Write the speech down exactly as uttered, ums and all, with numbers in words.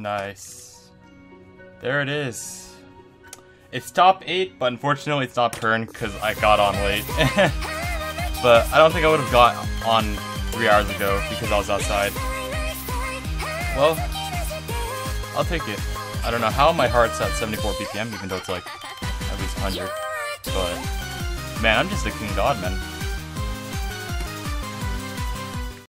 Nice. There it is. It's top eight, but unfortunately it's not turned because I got on late. But I don't think I would have got on three hours ago because I was outside. Well, I'll take it. I don't know how my heart's at seventy-four B P M, even though it's like at least one hundred. But man, I'm just a king god, man.